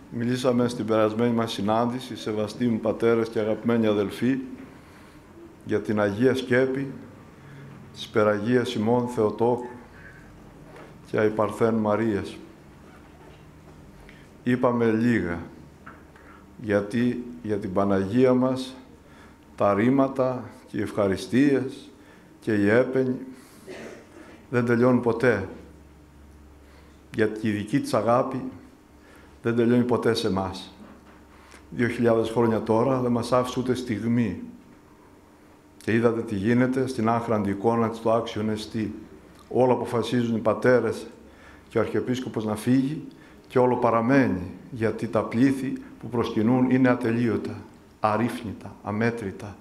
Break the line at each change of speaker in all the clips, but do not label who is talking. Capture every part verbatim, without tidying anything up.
Μιλήσαμε στην περασμένη μας συνάντηση, σεβαστοί μου πατέρες και αγαπημένοι αδελφοί, για την Αγία Σκέπη της Περαγίας ημών Θεοτόκου και Αϊπαρθέν Μαρίας. Είπαμε λίγα, γιατί για την Παναγία μας τα ρήματα και οι ευχαριστίες και οι έπαινοι δεν τελειώνουν ποτέ, γιατί η δική της αγάπη δεν τελειώνει ποτέ σε εμάς. Δύο χιλιάδες χρόνια τώρα δεν μας άφησε ούτε στιγμή. Και είδατε τι γίνεται στην άχραντη εικόνα της το άξιον εστί. Όλα αποφασίζουν οι πατέρες και ο Αρχιεπίσκοπος να φύγει και όλο παραμένει, γιατί τα πλήθη που προσκυνούν είναι ατελείωτα, αρρύθμιτα, αμέτρητα.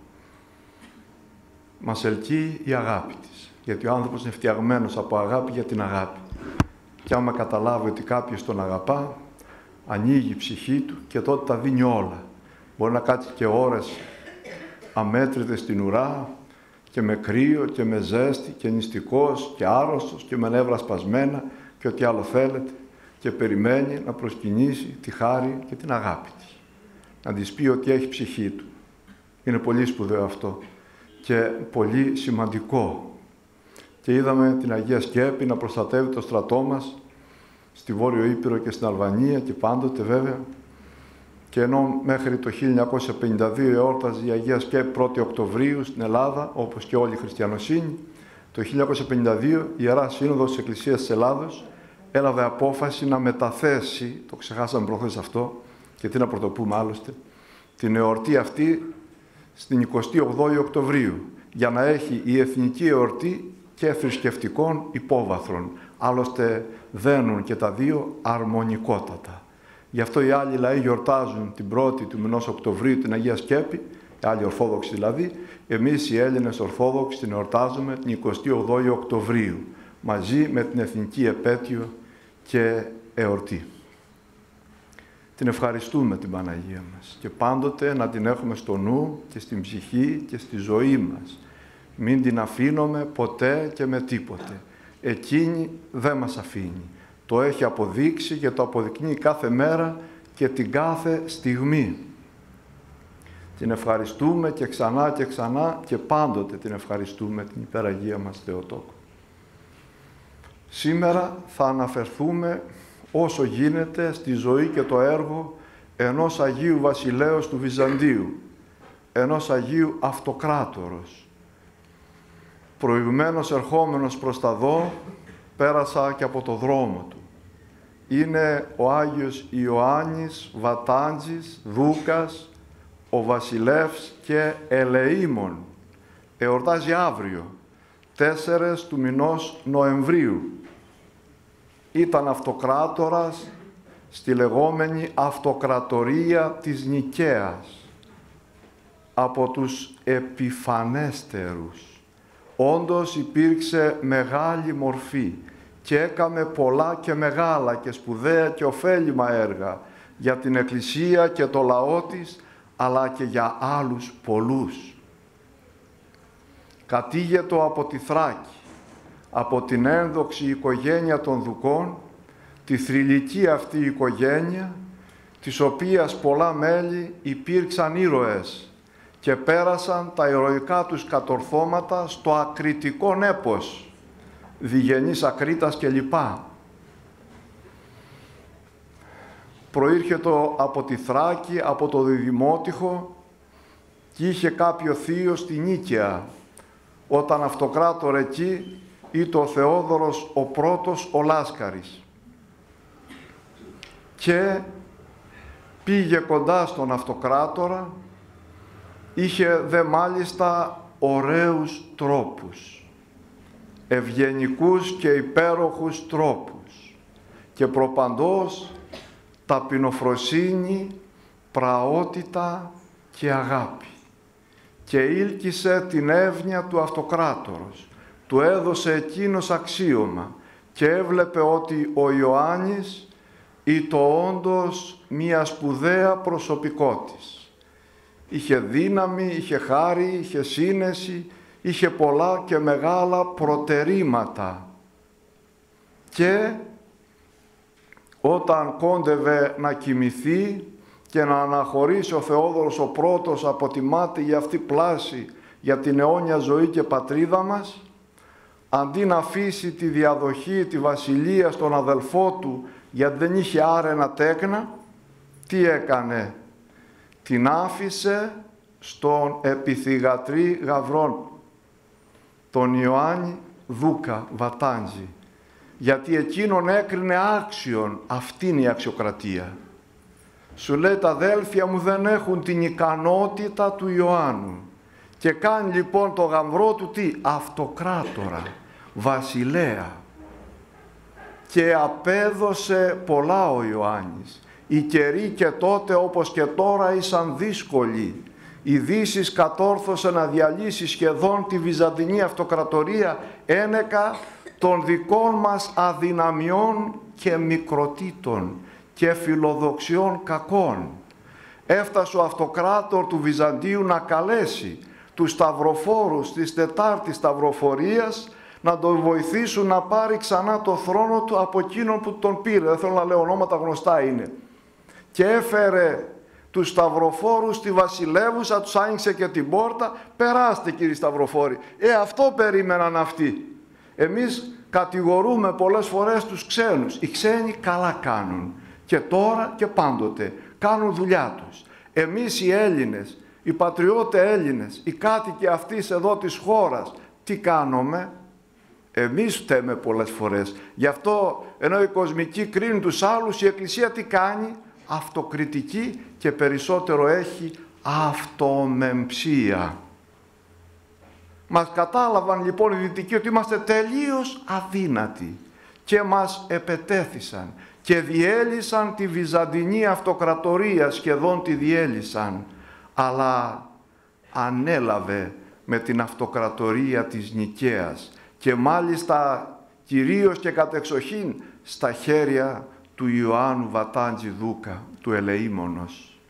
Μας ελκύει η αγάπη της, γιατί ο άνθρωπος είναι φτιαγμένος από αγάπη για την αγάπη. Και άμα καταλάβει ότι κάποιος τον αγαπά, ανοίγει η ψυχή του και τότε τα δίνει όλα. Μπορεί να κάτσει και ώρες αμέτρητες στην ουρά και με κρύο και με ζέστη και νηστικός και άρρωστος και με νεύρα σπασμένα και ό,τι άλλο θέλετε και περιμένει να προσκυνήσει τη χάρη και την αγάπη της. Να της πει ότι έχει ψυχή του. Είναι πολύ σπουδαίο αυτό και πολύ σημαντικό. Και είδαμε την Αγία Σκέπη να προστατεύει το στρατό μας στη Βόρειο Ήπειρο και στην Αλβανία και πάντοτε βέβαια. Και ενώ μέχρι το χίλια εννιακόσια πενήντα δύο εόρταζε η Αγία Σκέπη πρώτη Οκτωβρίου στην Ελλάδα, όπως και όλη η χριστιανοσύνη, το χίλια εννιακόσια πενήντα δύο η Ιερά Σύνοδος της Εκκλησίας της Ελλάδος έλαβε απόφαση να μεταθέσει, το ξεχάσαμε προχθές αυτό, και τι να πρωτοπούμε άλλωστε, την εορτή αυτή στην εικοστή όγδοη Οκτωβρίου, για να έχει η εθνική εορτή και θρησκευτικών υπόβαθρων. Άλλωστε δένουν και τα δύο αρμονικότατα. Γι' αυτό οι άλλοι λαοί γιορτάζουν την πρώτη του μηνός Οκτωβρίου την Αγία Σκέπη, οι άλλοι Ορθόδοξοι δηλαδή, εμείς οι Έλληνες Ορθόδοξοι την εορτάζουμε την εικοστή όγδοη Οκτωβρίου, μαζί με την εθνική επέτειο και εορτή. Την ευχαριστούμε την Παναγία μας και πάντοτε να την έχουμε στο νου και στην ψυχή και στη ζωή μας. Μην την αφήνουμε ποτέ και με τίποτε. Εκείνη δεν μας αφήνει. Το έχει αποδείξει και το αποδεικνύει κάθε μέρα και την κάθε στιγμή. Την ευχαριστούμε και ξανά και ξανά και πάντοτε την ευχαριστούμε την υπεραγία μας Θεοτόκο. Σήμερα θα αναφερθούμε όσο γίνεται στη ζωή και το έργο ενός Αγίου Βασιλέως του Βυζαντίου, ενός Αγίου Αυτοκράτορος. Προηγουμένως ερχόμενος προς τα δω, πέρασα και από το δρόμο του. Είναι ο Άγιος Ιωάννης Βατάντζης Δούκας, ο βασιλεύς και ελεήμων. Εορτάζει αύριο, τέσσερις του μηνός Νοεμβρίου. Ήταν αυτοκράτορας στη λεγόμενη Αυτοκρατορία της Νικαίας, από τους επιφανέστερους. Όντως υπήρξε μεγάλη μορφή και έκαμε πολλά και μεγάλα και σπουδαία και ωφέλιμα έργα για την Εκκλησία και το λαό της, αλλά και για άλλους πολλούς. Κατήγετο από τη Θράκη, από την ένδοξη οικογένεια των Δουκών, τη θρυλική αυτή οικογένεια, της οποίας πολλά μέλη υπήρξαν ήρωες και πέρασαν τα ηρωικά τους κατορθώματα στο ακριτικό έπος, Διγενής Ακρίτας κλπ. Προήρχεται από τη Θράκη, από το Διδημότυχο και είχε κάποιο θείο στη Νίκαια, όταν αυτοκράτορ εκεί ήταν ο Θεόδωρος ο πρώτος ο Λάσκαρης. Και πήγε κοντά στον αυτοκράτορα, είχε δε μάλιστα ωραίους τρόπους, ευγενικούς και υπέροχους τρόπους και προπαντός ταπεινοφροσύνη, πραότητα και αγάπη. Και ήλκησε την εύνοια του αυτοκράτορος, του έδωσε εκείνος αξίωμα και έβλεπε ότι ο Ιωάννης ήτο όντως μία σπουδαία προσωπικότης. Είχε δύναμη, είχε χάρη, είχε σύνεση, είχε πολλά και μεγάλα προτερήματα. Και όταν κόντευε να κοιμηθεί και να αναχωρήσει ο Θεόδωρος ο πρώτος από τη μάταιη αυτή πλάση για την αιώνια ζωή και πατρίδα μας, αντί να αφήσει τη διαδοχή, τη βασιλεία στον αδελφό του, γιατί δεν είχε άρενα τέκνα, τι έκανε? Την άφησε στον επιθυγατρή γαυρών, τον Ιωάννη Δούκα Βατάντζη, γιατί εκείνον έκρινε άξιον. Αυτή είναι η αξιοκρατία. Σου λέει, τα αδέλφια μου δεν έχουν την ικανότητα του Ιωάννου. Και κάνει λοιπόν το γαμβρό του τι? Αυτοκράτορα, βασιλέα. Και απέδωσε πολλά ο Ιωάννης. Οι καιροί και τότε όπως και τώρα ήσαν δύσκολοι. Η Δύσης κατόρθωσε να διαλύσει σχεδόν τη Βυζαντινή Αυτοκρατορία ένεκα των δικών μας αδυναμιών και μικροτήτων και φιλοδοξιών κακών. Έφτασε ο αυτοκράτορ του Βυζαντίου να καλέσει τους σταυροφόρους της Τετάρτης Σταυροφορίας να τον βοηθήσουν να πάρει ξανά το θρόνο του από εκείνον που τον πήρε. Δεν θέλω να λέω ονόματα, γνωστά είναι. Και έφερε τους σταυροφόρους στη βασιλεύουσα, τους άνοιξε και την πόρτα. Περάστε κύριοι σταυροφόροι. Ε, αυτό περίμεναν αυτοί. Εμείς κατηγορούμε πολλές φορές τους ξένους. Οι ξένοι καλά κάνουν. Και τώρα και πάντοτε κάνουν δουλειά τους. Εμείς οι Έλληνες, οι πατριώτες Έλληνες, οι κάτοικοι αυτής εδώ της χώρας, τι κάνουμε? Εμείς φταίμε πολλές φορές. Γι' αυτό ενώ η κοσμική κρίνει τους άλλους, η Εκκλησία τι κάνει? Αυτοκριτική και περισσότερο έχει αυτομεμψία. Μας κατάλαβαν λοιπόν οι Δυτικοί ότι είμαστε τελείως αδύνατοι και μας επετέθησαν και διέλυσαν τη Βυζαντινή Αυτοκρατορία, σχεδόν τη διέλυσαν, αλλά ανέλαβε με την Αυτοκρατορία της Νικαίας και μάλιστα κυρίως και κατεξοχήν στα χέρια του Ιωάννου Βατάντζη Δούκα, του ελεήμονος.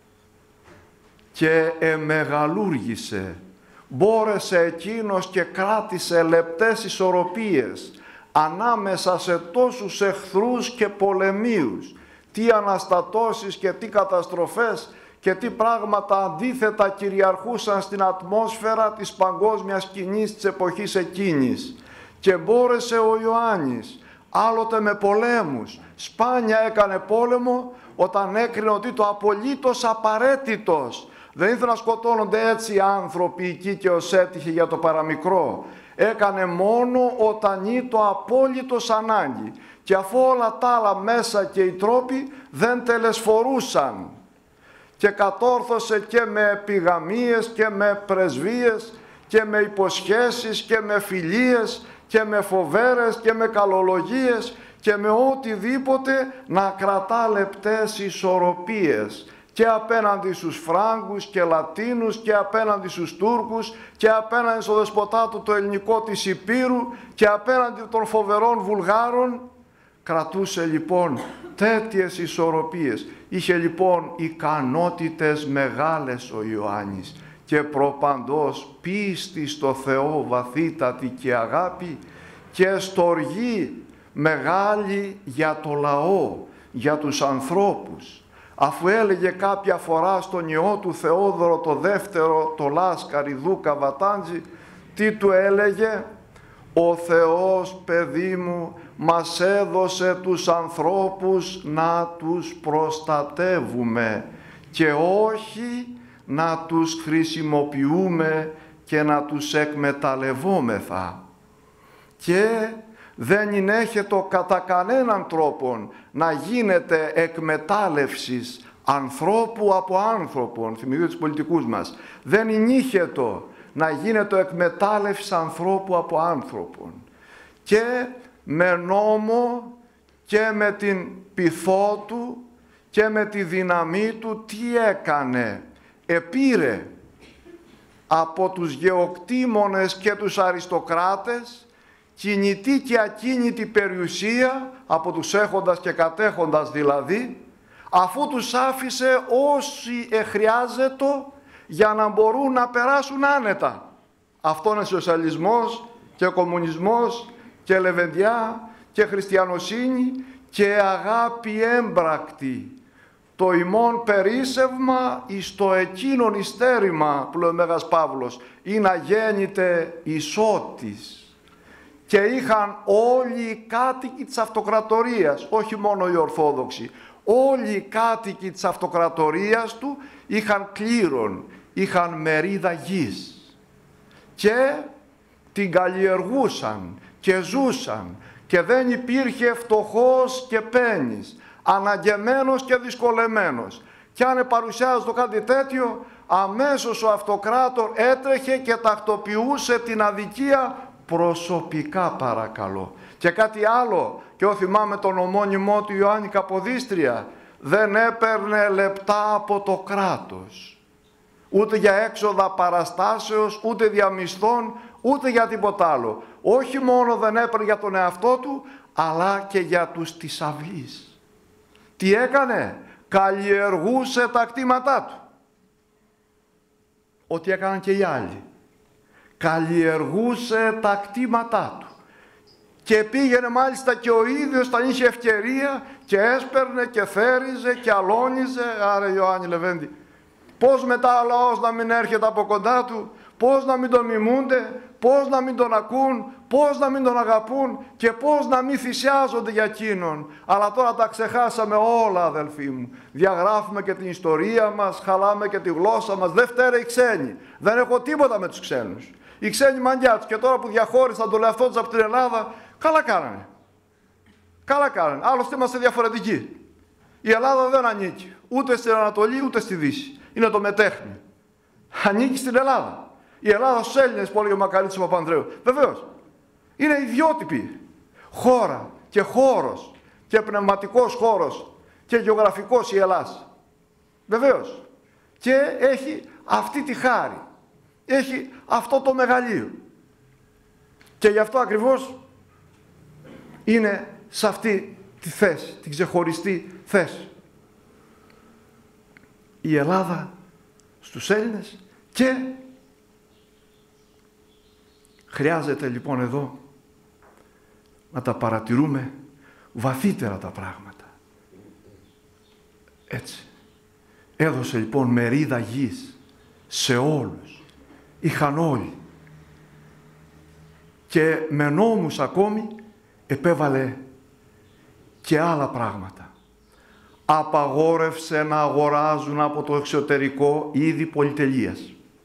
Και εμεγαλούργησε, μπόρεσε εκείνος και κράτησε λεπτές ισορροπίες ανάμεσα σε τόσους εχθρούς και πολεμίους, τι αναστατώσεις και τι καταστροφές και τι πράγματα αντίθετα κυριαρχούσαν στην ατμόσφαιρα της παγκόσμιας σκηνής της εποχής εκείνης. Και μπόρεσε ο Ιωάννης, άλλοτε με πολέμους, σπάνια έκανε πόλεμο όταν έκρινε ότι το απολύτως απαραίτητος. Δεν ήθελε να σκοτώνονται έτσι οι άνθρωποι εκεί και ως έτυχε για το παραμικρό. Έκανε μόνο όταν ή το απόλυτος ανάγκη. Και αφού όλα τα άλλα μέσα και οι τρόποι δεν τελεσφορούσαν. Και κατόρθωσε και με επιγαμίες και με πρεσβείες και με υποσχέσεις και με φιλίες και με φοβέρες και με καλολογίες και με οτιδήποτε να κρατά λεπτές ισορροπίες και απέναντι στους Φράγκους και Λατίνους και απέναντι στους Τούρκους και απέναντι στο δεσποτά του το ελληνικό της Υπήρου και απέναντι των φοβερών Βουλγάρων. Κρατούσε λοιπόν τέτοιες ισορροπίες. Είχε λοιπόν ικανότητες μεγάλες ο Ιωάννης και προπαντός πίστη στο Θεό βαθύτατη και αγάπη και στοργή μεγάλη για το λαό, για τους ανθρώπους. Αφού έλεγε κάποια φορά στον ιό του Θεόδωρο το δεύτερο, το Λάσκαρη Δούκα Βατάντζη, τι του έλεγε? Ο Θεός, παιδί μου, μας έδωσε τους ανθρώπους να τους προστατεύουμε και όχι να τους χρησιμοποιούμε και να τους εκμεταλλευόμεθα. Και δεν ενέχεται κατά κανέναν τρόπον να γίνεται εκμετάλλευσης ανθρώπου από άνθρωπον. Θυμηθείτε τους πολιτικούς μας. Δεν ενέχεται να γίνεται εκμετάλλευση ανθρώπου από άνθρωπον. Και με νόμο και με την πειθό του και με τη δύναμή του τι έκανε? Επήρε από τους γεωκτήμονες και τους αριστοκράτες κινητή και ακίνητη περιουσία, από τους έχοντας και κατέχοντας δηλαδή, αφού τους άφησε όσοι εχρειάζεται για να μπορούν να περάσουν άνετα. Αυτό είναι σοσιαλισμός και κομμουνισμός και λεβεντιά και χριστιανοσύνη και αγάπη έμπρακτη, το ημών περίσσευμα εις το εκείνον ειστέρημα, που λέει ο Μέγας Παύλος, ή να γέννηται ισότης. Και είχαν όλοι οι κάτοικοι της αυτοκρατορίας, όχι μόνο οι Ορθόδοξοι, όλοι οι κάτοικοι της αυτοκρατορίας του είχαν κλήρον, είχαν μερίδα γης και την καλλιεργούσαν και ζούσαν και δεν υπήρχε φτωχός και πένης, αναγκεμένος και δυσκολεμένος. Και αν παρουσιάζεται κάτι τέτοιο, αμέσως ο αυτοκράτορ έτρεχε και τακτοποιούσε την αδικία προσωπικά, παρακαλώ. Και κάτι άλλο, και εγώ θυμάμαι τον ομώνυμό του Ιωάννη Καποδίστρια, δεν έπαιρνε λεπτά από το κράτος, ούτε για έξοδα παραστάσεως, ούτε για μισθών, ούτε για τίποτα άλλο. Όχι μόνο δεν έπαιρνε για τον εαυτό του, αλλά και για τους της αυλής. Τι έκανε? Καλλιεργούσε τα κτήματά του. Ό,τι έκαναν και οι άλλοι. Καλλιεργούσε τα κτήματά του. Και πήγαινε μάλιστα και ο ίδιος όταν είχε ευκαιρία και έσπερνε και θέριζε και αλώνιζε. Άρα Ιωάννη Λεβέντη, πώς μετά ο λαός να μην έρχεται από κοντά του, πώς να μην τον μιμούνται, πώς να μην τον ακούν, πώς να μην τον αγαπούν και πώς να μην θυσιάζονται για εκείνον. Αλλά τώρα τα ξεχάσαμε όλα, αδελφοί μου. Διαγράφουμε και την ιστορία μας, χαλάμε και τη γλώσσα μας. Δεν φταίνε οι ξένοι. Δεν έχω τίποτα με τους ξένους. Οι ξένοι μανιά τους, και τώρα που διαχώρισαν τον εαυτό τους από την Ελλάδα, καλά κάνανε. Καλά κάνανε. Άλλωστε είμαστε διαφορετικοί. Η Ελλάδα δεν ανήκει ούτε στην Ανατολή ούτε στη Δύση. Είναι το μετέχνη. Ανήκει στην Ελλάδα. Η Ελλάδα στους Έλληνες, που έλεγε ο Μακαρίτης ο Παπανδρέου. Βεβαίως. Είναι ιδιότυπη χώρα και χώρος και πνευματικός χώρος και γεωγραφικός η Ελλάδα. Βεβαίως. Και έχει αυτή τη χάρη. Έχει αυτό το μεγαλείο. Και γι' αυτό ακριβώς είναι σε αυτή τη θέση, την ξεχωριστή θέση. Η Ελλάδα στους Έλληνες και χρειάζεται λοιπόν εδώ να τα παρατηρούμε βαθύτερα τα πράγματα. Έτσι. Έδωσε λοιπόν μερίδα γης σε όλους. Είχαν όλοι. Και με νόμους ακόμη επέβαλε και άλλα πράγματα. Απαγόρευσε να αγοράζουν από το εξωτερικό είδη πολυτελείας.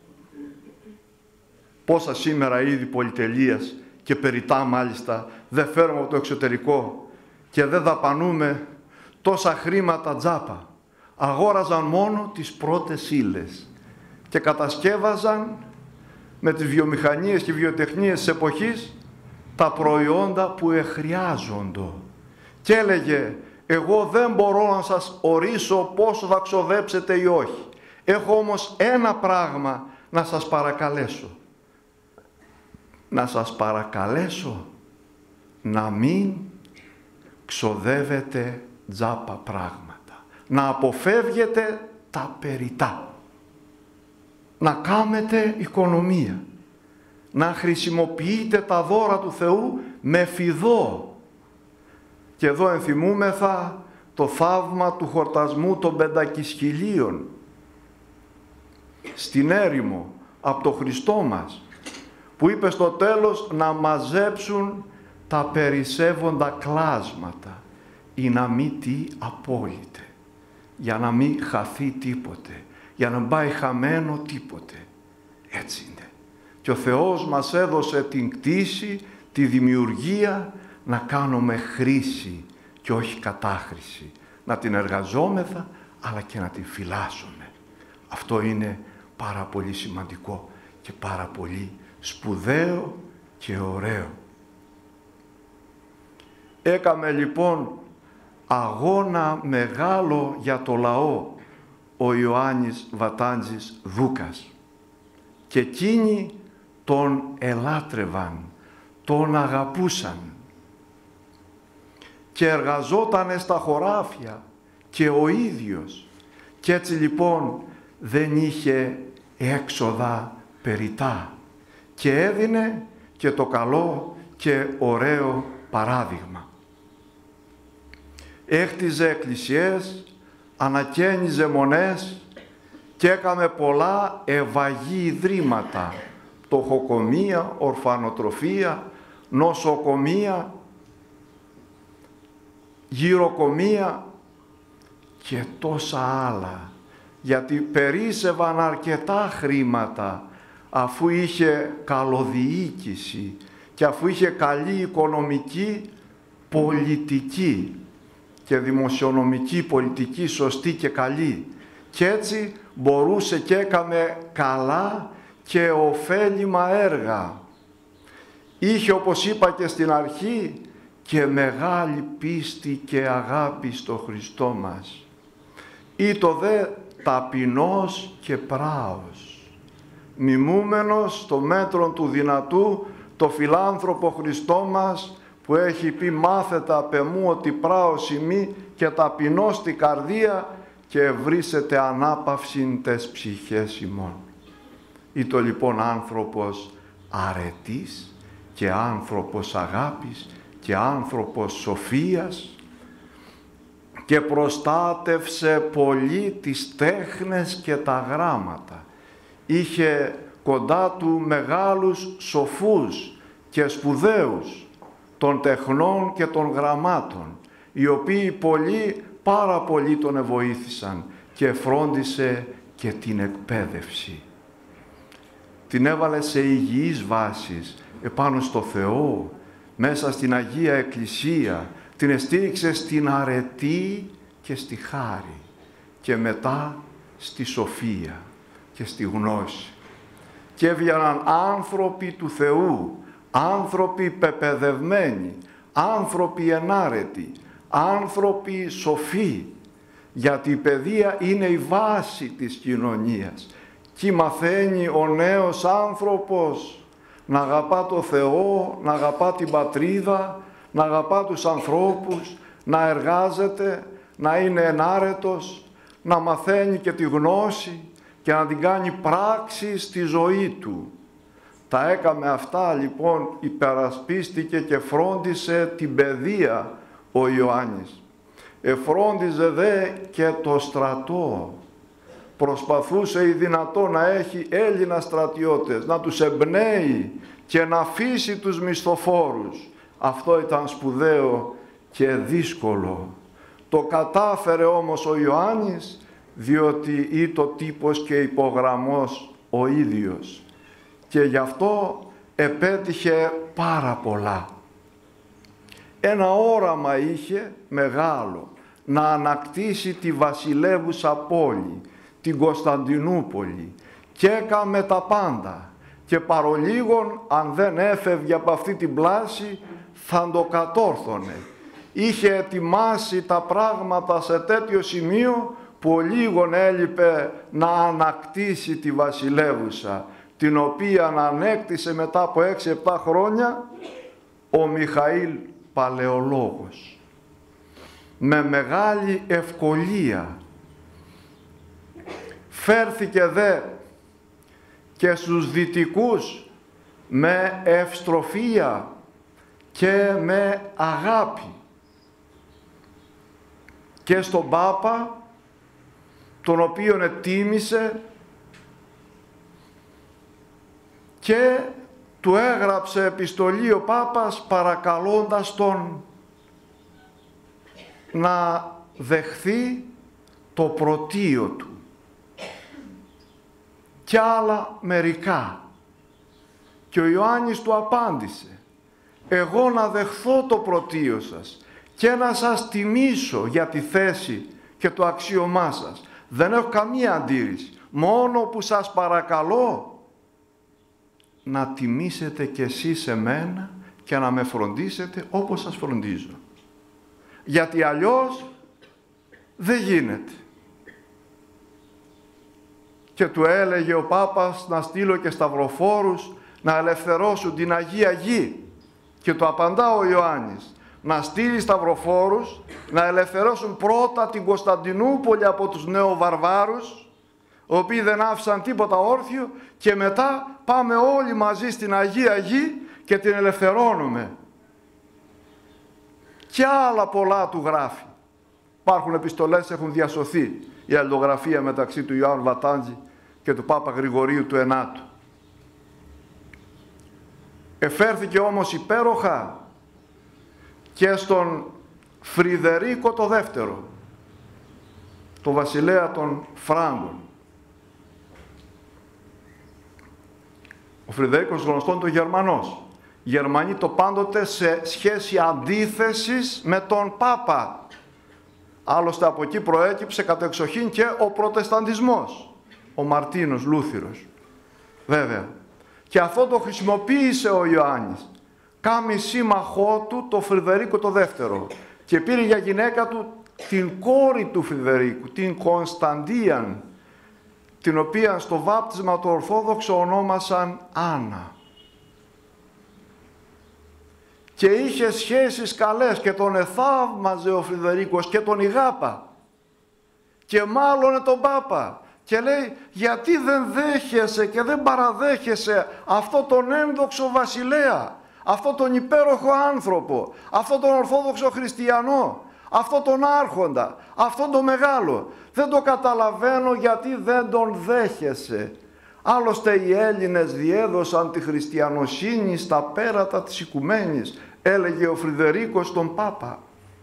Πόσα σήμερα είδη πολυτελείας και περιτά μάλιστα δεν φέρουμε από το εξωτερικό και δεν δαπανούμε τόσα χρήματα τζάπα. Αγόραζαν μόνο τις πρώτες ύλες και κατασκεύαζαν με τις βιομηχανίες και βιοτεχνίες της εποχής τα προϊόντα που εχρειάζονται. Και έλεγε, εγώ δεν μπορώ να σας ορίσω πόσο θα ξοδέψετε ή όχι. Έχω όμως ένα πράγμα να σας παρακαλέσω. Να σας παρακαλέσω να μην ξοδεύετε τζάπα πράγματα. Να αποφεύγετε τα περιτά. Να κάνετε οικονομία. Να χρησιμοποιείτε τα δώρα του Θεού με φιδό. Και εδώ ενθυμούμεθα το θαύμα του χορτασμού των πεντακισχυλίων στην έρημο από το Χριστό μας, που είπε στο τέλος να μαζέψουν τα περισσεύοντα κλάσματα ή να μην τι απόλυτε, για να μην χαθεί τίποτε, για να μην πάει χαμένο τίποτε. Έτσι είναι. Και ο Θεός μας έδωσε την κτήση, τη δημιουργία, να κάνουμε χρήση και όχι κατάχρηση. Να την εργαζόμεθα, αλλά και να την φυλάσσουμε. Αυτό είναι πάρα πολύ σημαντικό και πάρα πολύ σπουδαίο και ωραίο. Έκαμε λοιπόν αγώνα μεγάλο για το λαό ο Ιωάννης Βατάντζης Δούκας. Και εκείνοι τον ελάτρευαν, τον αγαπούσαν. Και εργαζότανε στα χωράφια και ο ίδιος. Και έτσι λοιπόν δεν είχε έξοδα περιτά. Και έδινε και το καλό και ωραίο παράδειγμα. Έχτιζε εκκλησιές, ανακαίνιζε μονές και έκαμε πολλά ευαγή ιδρύματα, φτωχοκομεία, ορφανοτροφία, νοσοκομεία, γυροκομεία και τόσα άλλα, γιατί περίσσευαν αρκετά χρήματα αφού είχε καλοδιοίκηση και αφού είχε καλή οικονομική πολιτική και δημοσιονομική πολιτική σωστή και καλή, και έτσι μπορούσε και έκαμε καλά και ωφέλιμα έργα. Είχε, όπως είπα και στην αρχή, και μεγάλη πίστη και αγάπη στο Χριστό μας. Ήτο δε ταπεινός και πράος, μιμούμενος στο μέτρο του δυνατού το φιλάνθρωπο Χριστό μας, που έχει πει «Μάθετε απ' εμού ότι πράος ημί και ταπεινός στη καρδία και ευρύσετε ανάπαυσιν τες ψυχές ημών». Ήτο λοιπόν άνθρωπος αρετής και άνθρωπος αγάπης και άνθρωπος σοφίας, και προστάτευσε πολύ τις τέχνες και τα γράμματα. Είχε κοντά του μεγάλους σοφούς και σπουδαίους των τεχνών και των γραμμάτων, οι οποίοι πολλοί, πάρα πολλοί τον εβοήθησαν, και φρόντισε και την εκπαίδευση. Την έβαλε σε υγιείς βάσεις επάνω στο Θεό, μέσα στην Αγία Εκκλησία, την εστήριξε στην αρετή και στη χάρη και μετά στη σοφία και στη γνώση. Και έβγαιναν άνθρωποι του Θεού, άνθρωποι πεπαιδευμένοι, άνθρωποι ενάρετοι, άνθρωποι σοφοί, γιατί η παιδεία είναι η βάση της κοινωνίας. Κι μαθαίνει ο νέος άνθρωπος να αγαπά το Θεό, να αγαπά την πατρίδα, να αγαπά τους ανθρώπους, να εργάζεται, να είναι ενάρετος, να μαθαίνει και τη γνώση και να την κάνει πράξη στη ζωή του. Τα έκαμε αυτά λοιπόν, υπερασπίστηκε και φρόντισε την παιδεία ο Ιωάννης. Εφρόντιζε δε και το στρατό. Προσπαθούσε ή δυνατό να έχει Έλληνας στρατιώτες, να τους εμπνέει και να αφήσει τους μισθοφόρους. Αυτό ήταν σπουδαίο και δύσκολο. Το κατάφερε όμως ο Ιωάννης, διότι ήτο τύπος και υπογραμμός ο ίδιος. Και γι' αυτό επέτυχε πάρα πολλά. Ένα όραμα είχε μεγάλο, να ανακτήσει τη βασιλεύουσα πόλη, την Κωνσταντινούπολη, και έκαμε τα πάντα. Και παρολίγων, αν δεν έφευγε από αυτή την πλάση, θα το κατόρθωνε. Είχε ετοιμάσει τα πράγματα σε τέτοιο σημείο που ο λίγον έλειπε να ανακτήσει τη βασιλεύουσα, την οποία ανέκτησε μετά από έξι επτά χρόνια ο Μιχαήλ Παλαιολόγος. Με μεγάλη ευκολία φέρθηκε δε και στους δυτικούς με ευστροφία και με αγάπη, και στον Πάπα, τον οποίον ετίμησε και του έγραψε επιστολή ο Πάπας παρακαλώντας τον να δεχθεί το πρωτείο του και άλλα μερικά. Και ο Ιωάννης του απάντησε: εγώ να δεχθώ το πρωτείο σας και να σας τιμήσω για τη θέση και το αξίωμά σας. Δεν έχω καμία αντίρρηση. Μόνο που σας παρακαλώ να τιμήσετε κι εσείς εμένα και να με φροντίσετε όπως σας φροντίζω. Γιατί αλλιώς δεν γίνεται. Και του έλεγε ο Πάπας να στείλω και σταυροφόρους να ελευθερώσουν την Αγία Γη. Και του απαντά ο Ιωάννης: να στείλει σταυροφόρους να ελευθερώσουν πρώτα την Κωνσταντινούπολη από τους νεοβαρβάρους, οι οποίοι δεν άφησαν τίποτα όρθιο, και μετά πάμε όλοι μαζί στην Αγία Γη και την ελευθερώνουμε. Και άλλα πολλά του γράφει. Υπάρχουν επιστολές, έχουν διασωθεί η αλληλογραφία μεταξύ του Ιωάννου Βατάντζη και του Πάπα Γρηγορίου του Ενάτου. Εφέρθηκε όμως υπέροχα και στον Φρυδερίκο το δεύτερο, το βασιλέα των Φράγκων. Ο Φρυδερίκος γνωστόν το Γερμανός. Οι Γερμανοί το πάντοτε σε σχέση αντίθεσης με τον Πάπα. Άλλωστε από εκεί προέκυψε κατεξοχήν και ο Προτεσταντισμός, ο Μαρτίνος Λούθυρος. Βέβαια. Και αυτό το χρησιμοποίησε ο Ιωάννης. Κάμει σύμμαχό του το Φρυδερίκο το δεύτερο και πήρε για γυναίκα του την κόρη του Φρυδερίκου, την Κωνσταντίαν, την οποία στο βάπτισμα του Ορθόδοξο ονόμασαν Άννα. Και είχε σχέσεις καλές και τον εθαύμαζε ο Φρυδερίκος και τον ηγάπα και μάλωνε τον Πάπα και λέει, γιατί δεν δέχεσαι και δεν παραδέχεσαι αυτό τον ένδοξο βασιλέα, αυτό τον υπέροχο άνθρωπο, αυτό τον Ορθόδοξο χριστιανό, αυτό τον άρχοντα, αυτό τον μεγάλο. Δεν το καταλαβαίνω γιατί δεν τον δέχεσαι. Άλλωστε οι Έλληνες διέδωσαν τη χριστιανοσύνη στα πέρατα της οικουμένης, έλεγε ο Φρυδερίκος στον Πάπα.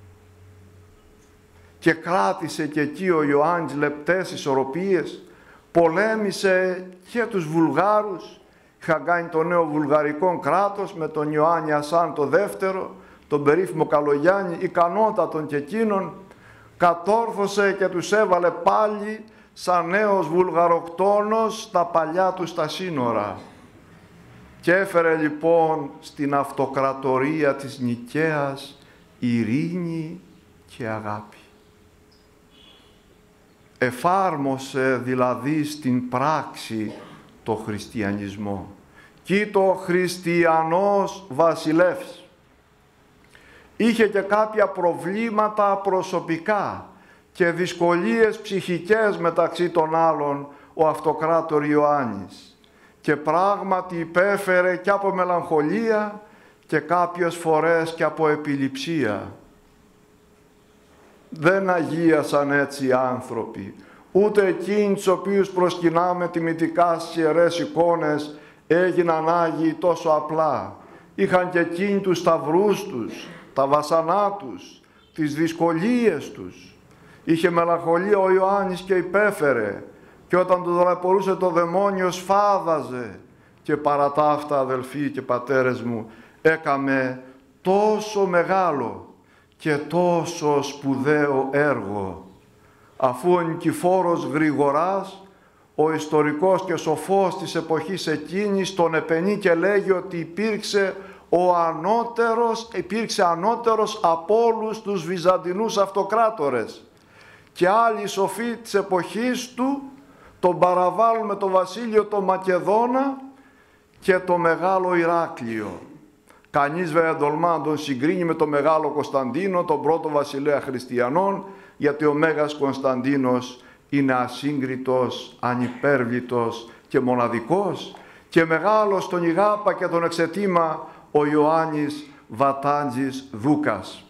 Και κράτησε και εκεί ο Ιωάννης λεπτές ισορροπίες, πολέμησε και τους Βουλγάρους, είχαν κάνει το νέο βουλγαρικό κράτος με τον Ιωάννη Ασάν το δεύτερο, τον περίφημο Καλογιάννη, ικανότατον και εκείνον, κατόρθωσε και τους έβαλε πάλι σαν νέος βουλγαροκτόνος στα παλιά του στα σύνορα. Και έφερε λοιπόν στην αυτοκρατορία της Νικαίας ειρήνη και αγάπη. Εφάρμοσε δηλαδή στην πράξη το χριστιανισμό. Κοίτο χριστιανός βασιλεύς. Είχε και κάποια προβλήματα προσωπικά και δυσκολίες ψυχικές μεταξύ των άλλων ο αυτοκράτορ Ιωάννης. Και πράγματι υπέφερε και από μελαγχολία και κάποιες φορές και από επιληψία. Δεν αγίασαν έτσι οι άνθρωποι, ούτε εκείνοι τους οποίους προσκυνάμε τιμητικά στις ιερές εικόνες έγιναν Άγιοι τόσο απλά. Είχαν και εκείνοι τους σταυρούς τους, τα βασανά τους, τις δυσκολίες τους. Είχε μελαγχολία ο Ιωάννης και υπέφερε και όταν του δολαπορούσε το δαιμόνιο σφάδαζε και παρά τα αυτά, αδελφοί και πατέρες μου, έκαμε τόσο μεγάλο και τόσο σπουδαίο έργο, αφού ο Νικηφόρος Γρηγοράς, ο ιστορικός και σοφός της εποχής εκείνης, τον επενεί και λέγει ότι υπήρξε ο ανώτερος, υπήρξε ανώτερος από όλους τους Βυζαντινούς αυτοκράτορες. Και άλλοι σοφοί της εποχής του τον παραβάλλουν με το βασίλειο το Μακεδόνα και το μεγάλο Ηράκλειο. Κανείς βέβαια τολμά να τον συγκρίνει με το μεγάλο Κωνσταντίνο, τον πρώτο βασιλέα χριστιανών, γιατί ο Μέγας Κωνσταντίνος είναι ασύγκριτος, ανυπέρβλητος και μοναδικός και μεγάλος τον ηγάπα και τον εξετήμα ο Ιωάννης Βατάντζης Δούκας.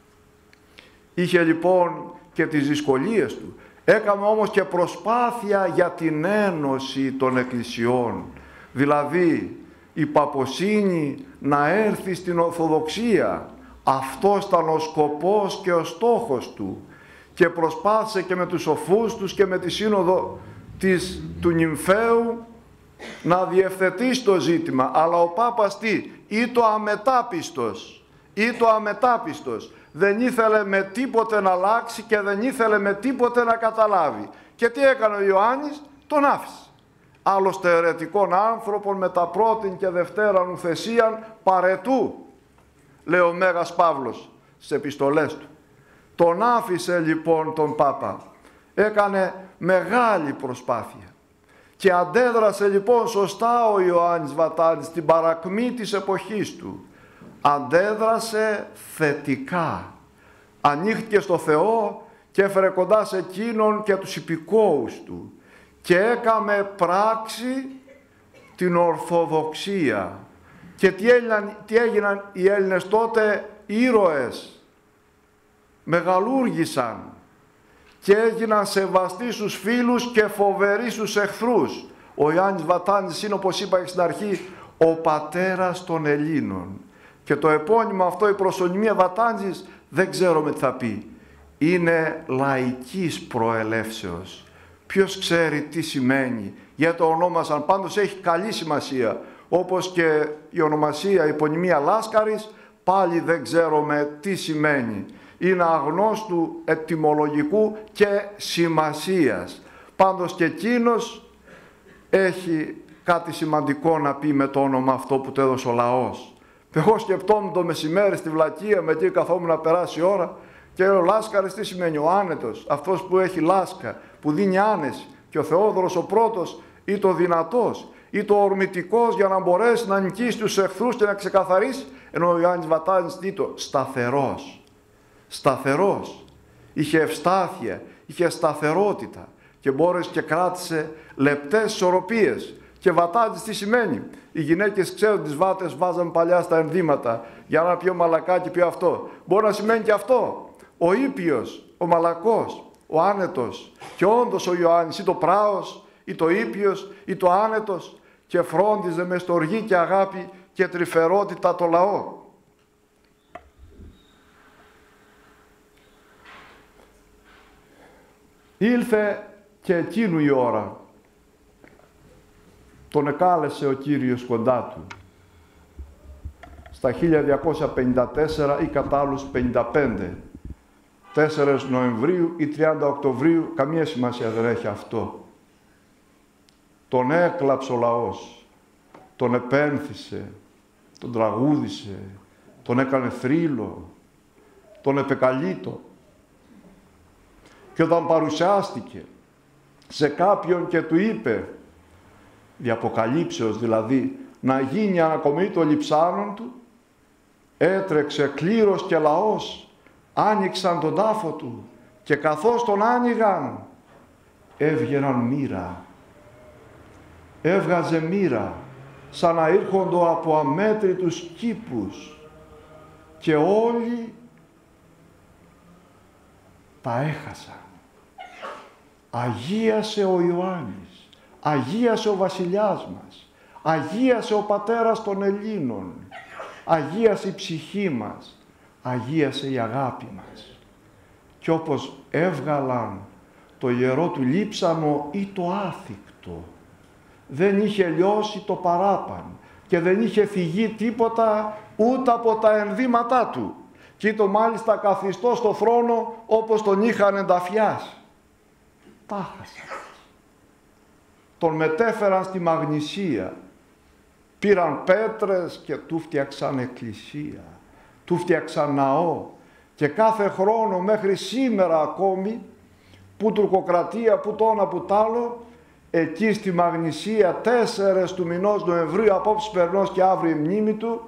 Είχε λοιπόν και τις δυσκολίες του. Έκαμε όμως και προσπάθεια για την ένωση των εκκλησιών. Δηλαδή η παποσύνη να έρθει στην Ορθοδοξία. Αυτός ήταν ο σκοπός και ο στόχος του. Και προσπάθησε και με τους σοφούς τους και με τη σύνοδο της, του Νυμφαίου να διευθετήσει το ζήτημα. Αλλά ο Πάπας τι, ή το αμετάπιστος, ή το αμετάπιστος. Δεν ήθελε με τίποτε να αλλάξει και δεν ήθελε με τίποτε να καταλάβει. Και τι έκανε ο Ιωάννης, τον άφησε. Άλλωστε αιρετικών άνθρωπων με τα πρώτην και δευτέραν ουθεσίαν παρετού, λέει ο Μέγας Παύλος στις επιστολές του. Τον άφησε λοιπόν τον Πάπα. Έκανε μεγάλη προσπάθεια. Και αντέδρασε λοιπόν σωστά ο Ιωάννης Βατάντζης στην παρακμή της εποχής του. Αντέδρασε θετικά. Ανοίχτηκε στο Θεό και έφερε κοντά σε εκείνον και τους υπηκόους του. Και έκαμε πράξη την Ορθοδοξία. Και τι έγιναν, τι έγιναν οι Έλληνες τότε, ήρωες. Μεγαλούργησαν. και έγιναν σεβαστοί στους φίλους και φοβεροί στους εχθρούς. Ο Ιωάννης Βατάνης είναι, όπως είπα στην αρχή, ο πατέρας των Ελλήνων. Και το επώνυμο αυτό, η προσωνυμία Βατάνης, δεν ξέρουμε τι θα πει. Είναι λαϊκής προελεύσεως. Ποιος ξέρει τι σημαίνει, γιατί το ονόμασαν, πάντως έχει καλή σημασία. Όπως και η ονομασία, η επωνυμία Λάσκαρης, πάλι δεν ξέρουμε τι σημαίνει. Είναι αγνώστου ετυμολογικού και σημασίας. Πάντως και εκείνος έχει κάτι σημαντικό να πει με το όνομα αυτό που του έδωσε ο λαός. Εγώ σκεπτόμουν το μεσημέρι στη Βλακεία, με εκεί καθόμουν να περάσει η ώρα και λέω, Λάσκαρης τι σημαίνει? Ο άνετος, αυτός που έχει λάσκα, που δίνει άνεση. Και ο Θεόδωρος ο πρώτος ή το δυνατός ή το ορμητικός για να μπορέσει να νικήσει τους εχθρούς και να ξεκαθαρίσει, ενώ ο Ιωάννης Βατάνης τι το? Σταθερός. Σταθερός. Είχε ευστάθεια, είχε σταθερότητα και μπόρεσε και κράτησε λεπτές ισορροπίες. Και Βατάνης τι σημαίνει? Οι γυναίκες ξέρουν, τις βάτες βάζαν παλιά στα ενδύματα για να πει ο μαλακάκι, πει αυτό. Μπορεί να σημαίνει και αυτό. Ο ήπιος, ο μαλακός, ο άνετος. Και όντως ο Ιωάννης ή το πράος ή το ήπιος ή το άνετος, και φρόντιζε με στοργή και αγάπη και τρυφερότητα το λαό. Ήλθε και εκείνου η ώρα. Τον εκάλεσε ο Κύριος κοντά του. Στα χίλια διακόσια πενήντα τέσσερα ή κατά άλλους πενήντα πέντε. τέσσερις Νοεμβρίου ή τριάντα Οκτωβρίου, καμία σημασία δεν έχει αυτό. Τον έκλαψε ο λαός. Τον επένθησε. Τον τραγούδισε. Τον έκανε θρύλο. Τον επεκαλείτο. Και όταν παρουσιάστηκε σε κάποιον και του είπε, διαποκαλύψεως δηλαδή, να γίνει ανακομμή των λειψάνων του, έτρεξε κλήρος και λαός, άνοιξαν τον τάφο του και καθώς τον άνοιγαν, έβγαιναν μοίρα. Έβγαζε μοίρα, σαν να ήρχοντο από αμέτρητους κήπους και όλοι τα έχασαν. Αγίασε ο Ιωάννης, αγίασε ο βασιλιάς μας, αγίασε ο πατέρας των Ελλήνων, αγίασε η ψυχή μας, αγίασε η αγάπη μας. Και όπως έβγαλαν το ιερό του λείψανο ή το άθικτο, δεν είχε λιώσει το παράπαν και δεν είχε φυγεί τίποτα ούτε από τα ενδύματά του. Και το μάλιστα καθιστό στο θρόνο όπως τον είχαν ενταφιάσει. Τα χάσαν. Τον μετέφεραν στη Μαγνησία. Πήραν πέτρες και του φτιάξαν εκκλησία. Του φτιάξαν ναό. Και κάθε χρόνο μέχρι σήμερα ακόμη, που τουρκοκρατία, που το ένα που τ' άλλο, εκεί στη Μαγνησία τέσσερες του μηνός Νοεμβρίου, απόψε περνός και αύριο η μνήμη του,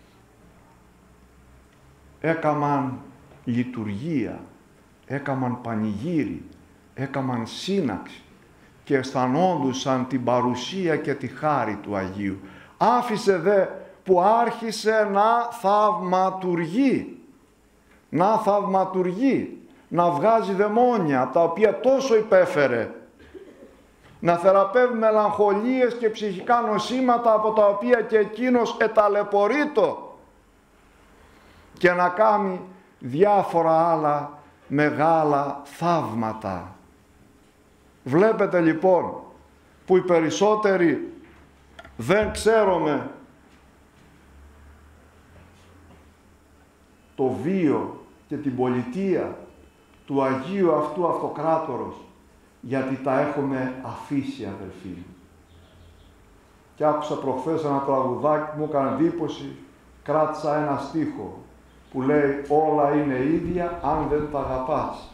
έκαμαν λειτουργία, έκαμαν πανηγύρι, έκαμαν σύναξη και αισθανόντουσαν την παρουσία και τη χάρη του Αγίου. Άφησε δε που άρχισε να θαυματουργεί, να θαυματουργεί, να βγάζει δαιμόνια τα οποία τόσο υπέφερε, να θεραπεύει μελαγχολίες και ψυχικά νοσήματα από τα οποία και εκείνος εταλαιπωρείτο και να κάνει διάφορα άλλα μεγάλα θαύματα. Βλέπετε λοιπόν που οι περισσότεροι δεν ξέρουμε το βίο και την πολιτεία του Αγίου αυτού Αυτοκράτορος, γιατί τα έχουμε αφήσει, αδελφοί μου. Και άκουσα προχθές ένα τραγουδάκι που μου έκανε εντύπωση, κράτησα ένα στίχο που λέει όλα είναι ίδια αν δεν τα αγαπάς.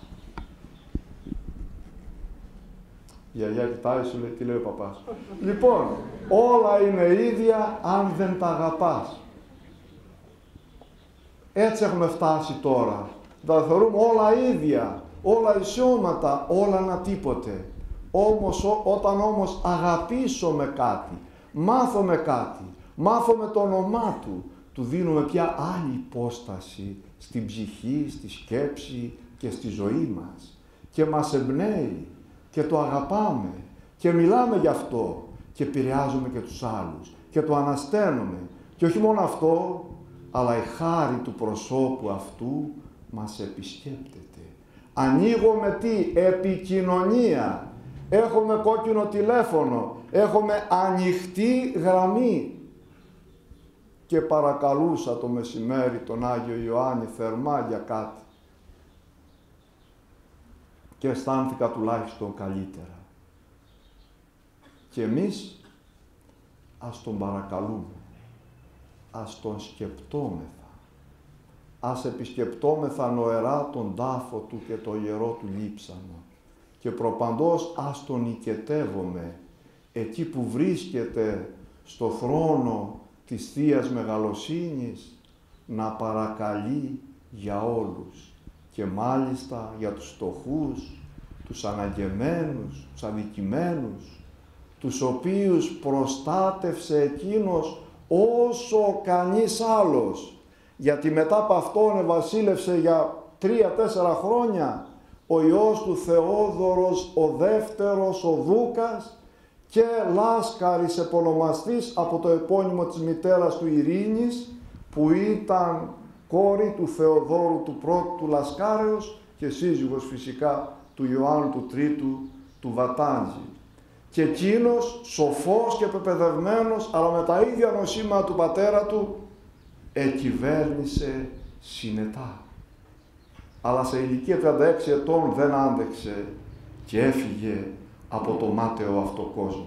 Η γιαγιά κοιτάει, σου λέει, τι λέει ο παπάς. Λοιπόν, όλα είναι ίδια αν δεν τα αγαπάς. Έτσι έχουμε φτάσει τώρα. Τα θεωρούμε όλα ίδια, όλα ισιώματα, όλα ένα τίποτε. Όμως, ό, όταν όμως αγαπήσουμε κάτι, μάθουμε κάτι, μάθουμε το όνομά του, του δίνουμε πια άλλη υπόσταση στην ψυχή, στη σκέψη και στη ζωή μας. και μας εμπνέει και το αγαπάμε και μιλάμε γι' αυτό και επηρεάζουμε και τους άλλους και το ανασταίνουμε. Και όχι μόνο αυτό, αλλά η χάρη του προσώπου αυτού μας επισκέπτεται. Ανοίγουμε τι? Επικοινωνία. Έχουμε κόκκινο τηλέφωνο. Έχουμε ανοιχτή γραμμή. Και παρακαλούσα το μεσημέρι τον Άγιο Ιωάννη θερμά για κάτι. Και αισθάνθηκα τουλάχιστον καλύτερα. Και εμείς ας τον παρακαλούμε. Ας τον σκεπτόμεθα. Ας επισκεπτόμεθα νοερά τον τάφο του και το ιερό του λείψανο. Και προπαντός ας τον οικετεύομαι εκεί που βρίσκεται στο θρόνο της Θείας Μεγαλοσύνης να παρακαλεί για όλους και μάλιστα για τους φτωχούς, τους αναγκεμένους, τους αδικημένους, τους οποίους προστάτευσε εκείνος όσο κανείς άλλος, γιατί μετά από αυτόν ευασίλευσε για τρία-τέσσερα χρόνια ο Υιός του Θεόδωρος, ο δεύτερος, ο Δούκας και Λάσκαρης επωνομαστής από το επώνυμο της μητέρας του Ειρήνης, που ήταν κόρη του Θεοδόρου του πρώτου του Λασκάρεως και σύζυγος φυσικά του Ιωάννου του Τρίτου του Βατάνζη. Και εκείνος σοφός και πεπαιδευμένος, αλλά με τα ίδια νοσήματα του πατέρα του, εκυβέρνησε συνετά. Αλλά σε ηλικία τριάντα έξι ετών δεν άντεξε και έφυγε από το μάταιο αυτό κόσμο.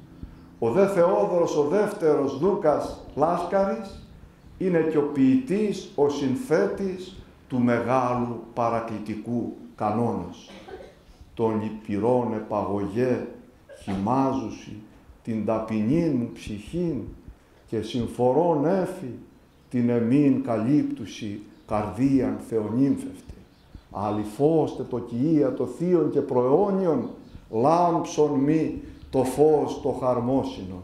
Ο δε Θεόδωρος, ο δεύτερος Δούκας Λάσκαρης, είναι και ο ποιητής, ο συνθέτης του μεγάλου παρακλητικού κανόνος. Τον λυπηρών επαγωγέ χυμάζουσι την ταπεινήν μου ψυχήν και συμφορών έφη την εμήν καλύπτουσι καρδίαν θεονύμφευτη. Αληθώστε το κοιία το θείον και προαιώνιον λάμψον μη το φως το χαρμόσυνο,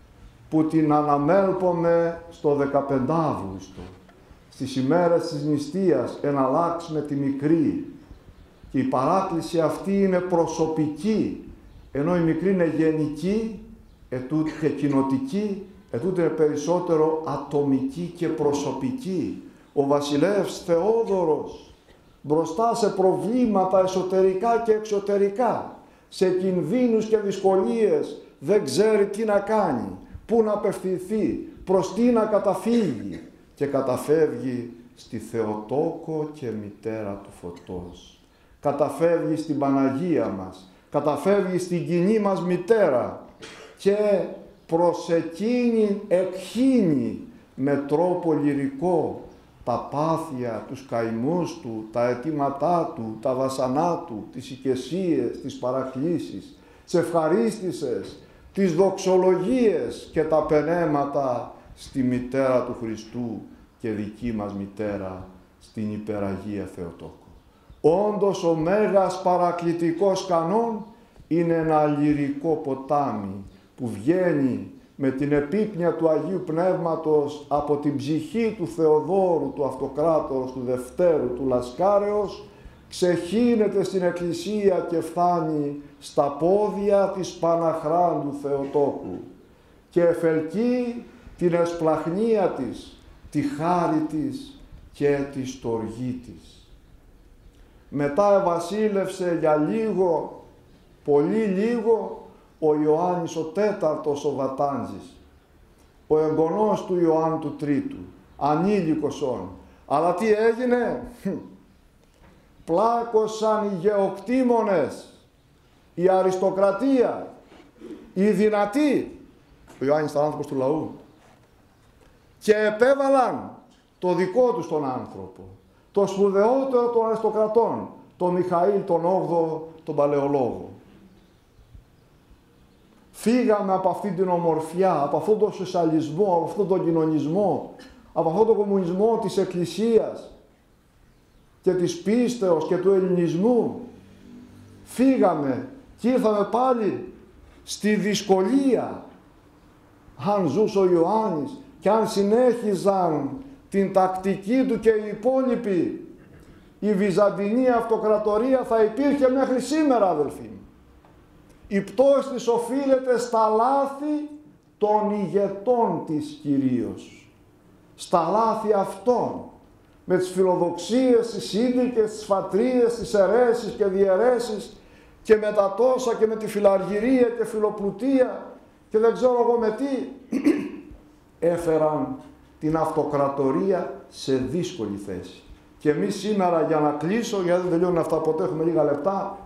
που την αναμέλπομε στο δεκαπέντε Αύγουστο, στις ημέρες της νηστείας εναλλάξ με τη μικρή. Και η παράκληση αυτή είναι προσωπική, ενώ η μικρή είναι γενική ετούτη και κοινοτική, ετούτη είναι περισσότερο ατομική και προσωπική. Ο βασιλεύς Θεόδωρος μπροστά σε προβλήματα εσωτερικά και εξωτερικά, σε κινδύνους και δυσκολίες, δεν ξέρει τι να κάνει, πού να απευθυνθεί, προς τι να καταφύγει, και καταφεύγει στη Θεοτόκο και μητέρα του φωτός. Καταφεύγει στην Παναγία μας, καταφεύγει στην κοινή μας μητέρα και προς εκείνη εκχύνει με τρόπο λυρικό τα πάθια, τους καημούς του, τα αιτήματά του, τα βασανά του, τις οικεσίες, τις παρακλήσεις, τις ευχαρίστησες, τις δοξολογίες και τα πενέματα στη μητέρα του Χριστού και δική μας μητέρα, στην υπεραγία Θεοτόκο. Όντως ο μέγας παρακλητικός κανόν είναι ένα λυρικό ποτάμι που βγαίνει με την επίπνοια του Αγίου Πνεύματος από την ψυχή του Θεοδόρου, του Αυτοκράτορος, του Δευτέρου, του Λασκάρεως, ξεχύνεται στην Εκκλησία και φτάνει στα πόδια της Παναχράντου Θεοτόκου και εφελκεί την εσπλαχνία της, τη χάρη της και τη στοργή της. Μετά ευασίλευσε για λίγο, πολύ λίγο, ο Ιωάννης ο τέταρτος ο Βατάνζης, ο εγγονός του Ιωάννου του Τρίτου, ανήλικος όν. Αλλά τι έγινε? Πλάκωσαν οι γεωκτήμονες, η αριστοκρατία, οι δυνατοί. Ο Ιωάννης ήταν άνθρωπος του λαού. Και επέβαλαν το δικό τους τον άνθρωπο, το σπουδαιότερο των αριστοκρατών, τον Μιχαήλ τον όγδοο, τον Παλαιολόγο. Φύγαμε από αυτή την ομορφιά, από αυτόν τον σοσιαλισμό, από αυτόν τον κοινωνισμό, από αυτόν τον κομμουνισμό της Εκκλησίας και της πίστεως και του ελληνισμού. Φύγαμε και ήρθαμε πάλι στη δυσκολία. Αν ζούσε ο Ιωάννης και αν συνέχιζαν την τακτική του και οι υπόλοιποι, η Βυζαντινή Αυτοκρατορία θα υπήρχε μέχρι σήμερα, αδελφοί μου. Η πτώση της οφείλεται στα λάθη των ηγετών της κυρίως. Στα λάθη αυτών, με τις φιλοδοξίες, τις σύντρικες, τις φατρίες, τις αιρέσεις και διαιρέσεις και με τα τόσα και με τη φιλαργυρία και φιλοπλουτία και δεν ξέρω εγώ με τι, έφεραν την αυτοκρατορία σε δύσκολη θέση. Και εμείς σήμερα, για να κλείσω, γιατί δεν τελειώνουν αυτά ποτέ, έχουμε λίγα λεπτά,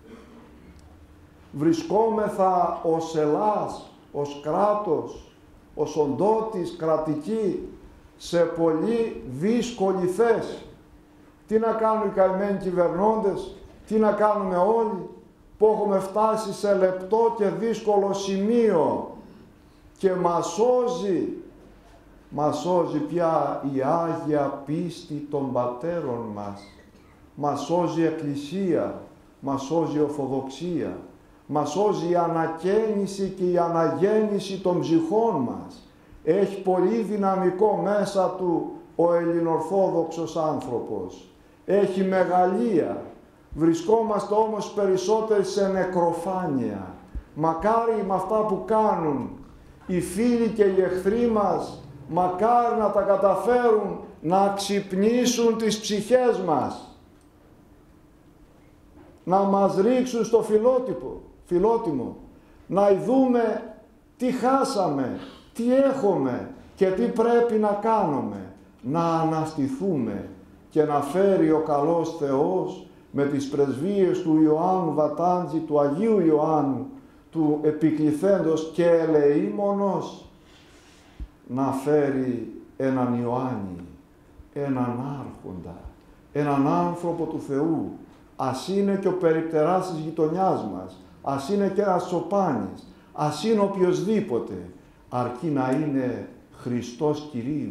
βρισκόμεθα ως Ελλάς, ως κράτος, ως οντότης κρατική, σε πολύ δύσκολη θέση. Τι να κάνουν οι καημένοι κυβερνώντες, τι να κάνουμε όλοι, που έχουμε φτάσει σε λεπτό και δύσκολο σημείο και μας σώζει, μας σώζει πια η Άγια πίστη των πατέρων μας, μας σώζει η Εκκλησία, μας σώζει η Ορθοδοξία, μας σώζει η ανακαίνιση και η αναγέννηση των ψυχών μας. Έχει πολύ δυναμικό μέσα του ο ελληνορθόδοξος άνθρωπος. Έχει μεγαλεία. Βρισκόμαστε όμως περισσότεροι σε νεκροφάνεια. Μακάρι με αυτά που κάνουν οι φίλοι και οι εχθροί μας, μακάρι να τα καταφέρουν να ξυπνήσουν τις ψυχές μας. Να μας ρίξουν στο φιλότυπο, φιλότιμο. Να δούμε τι χάσαμε, τι έχουμε και τι πρέπει να κάνουμε. Να αναστηθούμε και να φέρει ο καλός Θεός με τις πρεσβείες του Ιωάννου Βατάντζη, του Αγίου Ιωάννου, του επικληθέντος και ελεήμονος, να φέρει έναν Ιωάννη, έναν άρχοντα, έναν άνθρωπο του Θεού. Ας είναι και ο περιπτεράς της γειτονιάς μας, ας είναι και ένας Σοπάνης, ας είναι οποιοσδήποτε, αρκεί να είναι Χριστός Κυρίου,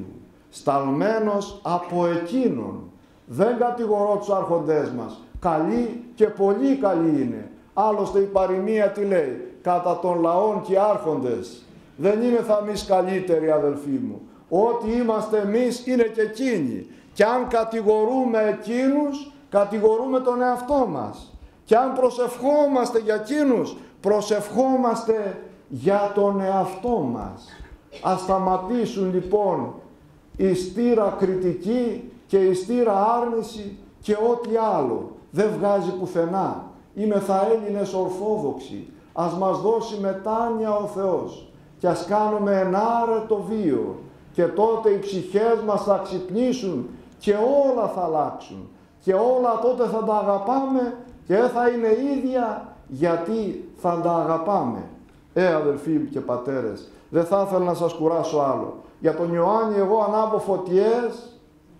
σταλμένος από Εκείνον. Δεν κατηγορώ τους άρχοντές μας, καλοί και πολύ καλοί είναι. Άλλωστε η παροιμία τι λέει, κατά των λαών και άρχοντες. Δεν είμαι θα εμείς καλύτεροι, αδελφοί μου. Ό,τι είμαστε εμείς είναι και εκείνοι. Και αν κατηγορούμε εκείνους, κατηγορούμε τον εαυτό μας. Και αν προσευχόμαστε για εκείνους, προσευχόμαστε για τον εαυτό μας. Ας σταματήσουν λοιπόν η στήρα κριτική και η στήρα άρνηση και ό,τι άλλο. Δεν βγάζει πουθενά. Είμαι θα Έλληνες Ορθόδοξοι. Ας μας δώσει μετάνοια ο Θεός και ας κάνουμε ενάρετο βίο και τότε οι ψυχές μας θα ξυπνήσουν και όλα θα αλλάξουν και όλα τότε θα τα αγαπάμε και θα είναι ίδια γιατί θα τα αγαπάμε. Ε, αδελφοί μου και πατέρες, δεν θα ήθελα να σας κουράσω άλλο. Για τον Ιωάννη εγώ ανάβω φωτιές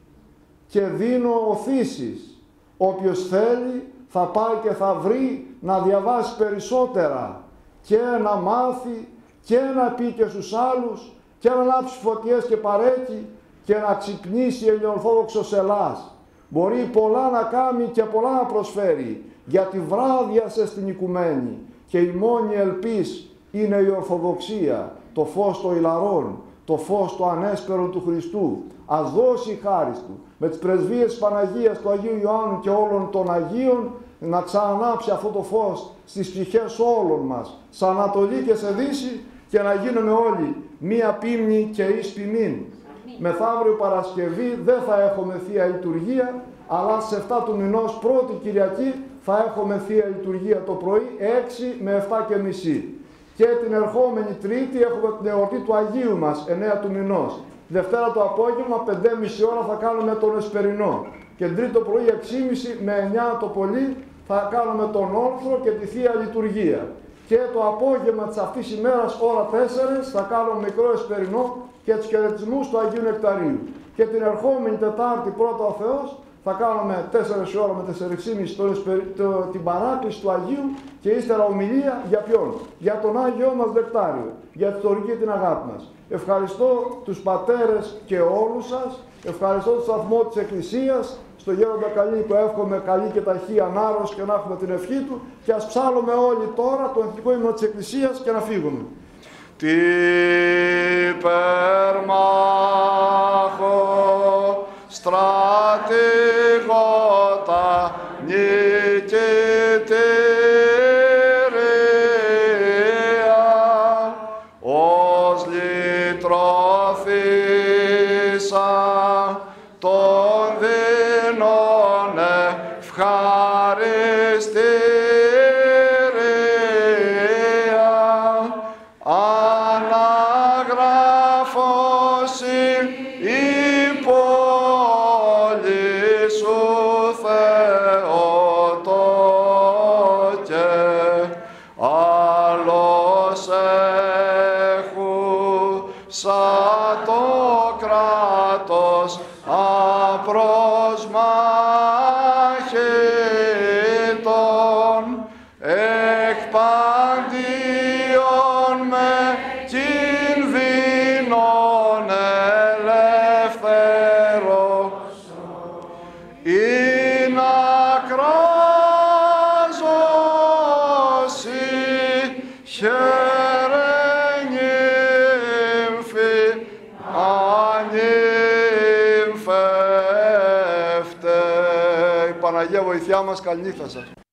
και δίνω οθήσεις. Όποιος θέλει θα πάει και θα βρει να διαβάσει περισσότερα και να μάθει και να πει και στους άλλους και να λάψει φωτιές και παρέκει και να ξυπνήσει η Ελληνοορθόδοξος Ελλάς. Μπορεί πολλά να κάνει και πολλά να προσφέρει, γιατί βράδιασε στην οικουμένη και η μόνη ελπίς είναι η Ορθοδοξία, το φως των ηλαρών, το φως του ανέσπερου του Χριστού. Ας δώσει η χάρις του με τις πρεσβείες της Παναγίας του Αγίου Ιωάννου και όλων των Αγίων να ξανανάψει αυτό το φως στις ψυχές όλων μας, σε Ανατολή και σε Δύση, και να γίνουμε όλοι μία πίμνη και εις ποιμήν. Μεθαύριο Παρασκευή δεν θα έχουμε Θεία Λειτουργία, αλλά στις εφτά του μηνός πρώτη Κυριακή θα έχουμε Θεία Λειτουργία το πρωί έξι με εφτά και μισή. Και την ερχόμενη Τρίτη έχουμε την εορτή του Αγίου μας, εννέα του μηνός. Δευτέρα το απόγευμα, πέντε και μισή ώρα θα κάνουμε τον Εσπερινό. Και Τρίτη το πρωί, έξι και μισή με εννιά το πολύ, θα κάνουμε τον Όρθρο και τη Θεία Λειτουργία. Και το απόγευμα της αυτής ημέρας, ώρα τέσσερα, θα κάνουμε μικρό Εσπερινό και τους χαιρετισμούς του Αγίου Νεκταρίου. Και την ερχόμενη Τετάρτη, πρώτα ο Θεός, θα κάνουμε τέσσερις ώρα με τέσσερις και μισή την παράκληση του Αγίου και ύστερα ομιλία για ποιον? Για τον Άγιό μας Νεκτάριο, για τη στοργή την αγάπη μας. Ευχαριστώ τους πατέρες και όλους σας, ευχαριστώ το σταθμό της Εκκλησίας, στο Γέροντα Καλίνικο εύχομαι καλή και ταχύ ανάρρωση και να έχουμε την ευχή του και ας ψάλλουμε όλοι τώρα το εθνικό ύμνο της Εκκλησίας και να φύγουμε. Τι περμάχο στρατηγός εκ παντίον με κινδύνων ελεύθερος, ή να κράζωσι χαίρε νύμφη ανύμφευτε. Η Παναγία βοηθιά μας, καληνύχτα σας.